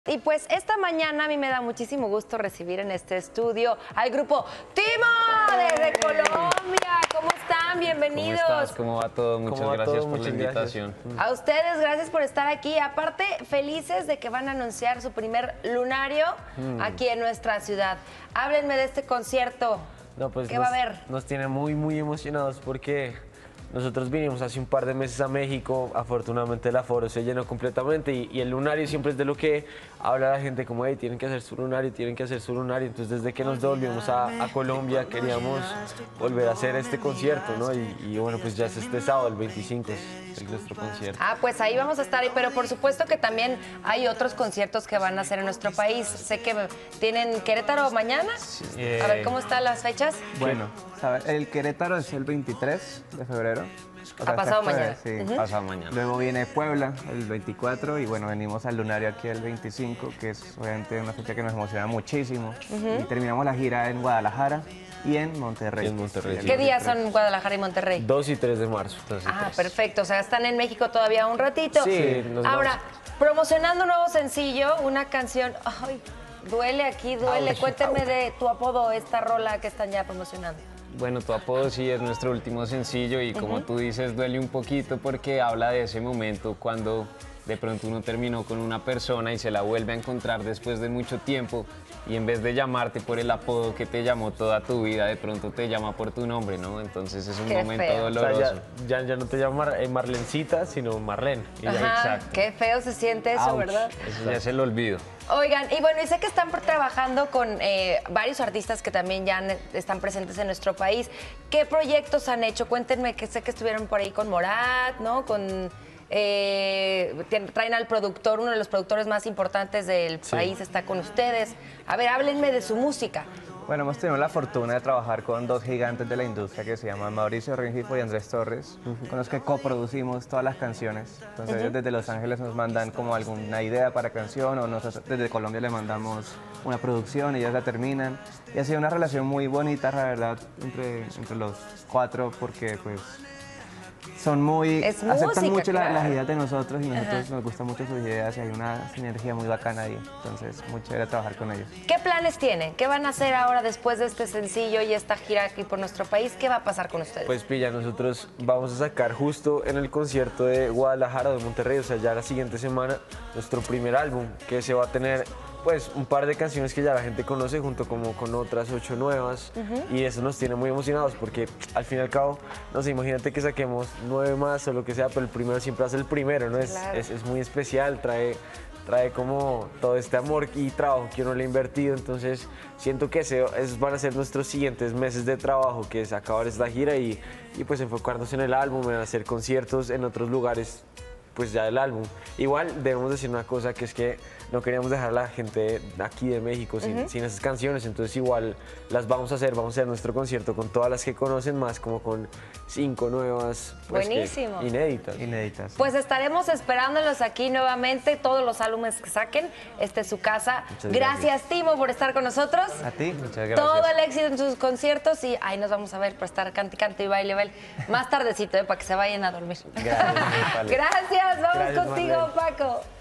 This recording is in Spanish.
Y pues esta mañana a mí me da muchísimo gusto recibir en este estudio al grupo Timo desde Colombia. ¿Cómo están? Bienvenidos. ¿Cómo estás? ¿Cómo va todo? Muchas gracias por la invitación. A ustedes, gracias por estar aquí. Aparte, felices de que van a anunciar su primer lunario aquí en nuestra ciudad. Háblenme de este concierto. Pues ¿Qué va a haber? Nos tiene muy emocionados porque nosotros vinimos hace un par de meses a México. Afortunadamente el aforo se llenó completamente y el lunario siempre es de lo que habla la gente, como hey, tienen que hacer su lunario, tienen que hacer su lunario. Entonces desde que nos devolvimos a Colombia queríamos volver a hacer este concierto, ¿no? Y bueno, pues ya es este sábado, el 25 es nuestro concierto. Ah, pues ahí vamos a estar, pero por supuesto que también hay otros conciertos que van a hacer en nuestro país. Sé que tienen Querétaro mañana. Sí. A ver, ¿cómo están las fechas? Bueno, el Querétaro es el 23 de febrero. O sea, pasado este mañana. jueves, sí. Pasado mañana. Luego viene Puebla el 24 y bueno, venimos al lunario aquí el 25, que es obviamente una fecha que nos emociona muchísimo. Y terminamos la gira en Guadalajara y en Monterrey. En Monterrey. ¿Qué días son Guadalajara y Monterrey? 2 y 3 de marzo. Perfecto. O sea, están en México todavía un ratito. Sí, Ahora, promocionando un nuevo sencillo, una canción. Ay, duele aquí, duele. Cuéntenme de Tu Apodo, esta rola que están ya promocionando. Bueno, Tu Apodo sí es nuestro último sencillo y como tú dices, duele un poquito porque habla de ese momento cuando de pronto uno terminó con una persona y se la vuelve a encontrar después de mucho tiempo y en vez de llamarte por el apodo que te llamó toda tu vida, de pronto te llama por tu nombre, ¿no? Entonces es un momento doloroso. O sea, ya no te llama Marlencita, sino Marlene. Exacto. Qué feo se siente eso, ¿verdad? Eso ya es el olvido. Oigan, y bueno, y sé que están trabajando con varios artistas que también ya están presentes en nuestro país. ¿Qué proyectos han hecho? Cuéntenme, que sé que estuvieron por ahí con Morat, ¿no? Traen al productor, uno de los productores más importantes del país está con ustedes. A ver, háblenme de su música. Bueno, hemos tenido la fortuna de trabajar con dos gigantes de la industria que se llaman Mauricio Rengifo y Andrés Torres, con los que coproducimos todas las canciones. Entonces ellos desde Los Ángeles nos mandan como alguna idea para canción o nosotros desde Colombia les mandamos una producción y ellos la terminan. Y ha sido una relación muy bonita, la verdad, entre los cuatro porque pues son aceptan mucho las ideas de nosotros y nosotros nos gustan mucho sus ideas y hay una sinergia muy bacana ahí. Entonces, muy chévere trabajar con ellos. ¿Qué planes tienen? ¿Qué van a hacer ahora después de este sencillo y esta gira aquí por nuestro país? ¿Qué va a pasar con ustedes? Pues pilla, nosotros vamos a sacar justo en el concierto de Guadalajara, de Monterrey, o sea, ya la siguiente semana, nuestro primer álbum, que se va a tener pues un par de canciones que ya la gente conoce junto como con otras 8 nuevas y eso nos tiene muy emocionados porque al fin y al cabo, no sé, imagínate que saquemos 9 más o lo que sea, pero el primero siempre hace el primero, ¿no? Claro. Es muy especial, trae como todo este amor y trabajo que uno le ha invertido, entonces siento que esos van a ser nuestros siguientes meses de trabajo, que es acabar esta gira y pues enfocarnos en el álbum, en hacer conciertos en otros lugares pues ya del álbum. Igual debemos decir una cosa, que es que no queríamos dejar a la gente aquí de México sin esas canciones, entonces igual las vamos a hacer nuestro concierto con todas las que conocen, más como con 5 nuevas pues, buenísimo, inéditas. Pues estaremos esperándolos aquí nuevamente, todos los álbumes que saquen. Esta es su casa. Gracias, Timo, por estar con nosotros. A ti. Muchas gracias. Todo el éxito en sus conciertos y ahí nos vamos a ver para estar cante y baile más tardecito, para que se vayan a dormir. Gracias. Gracias, vamos Gracias, contigo, Marlene. Paco.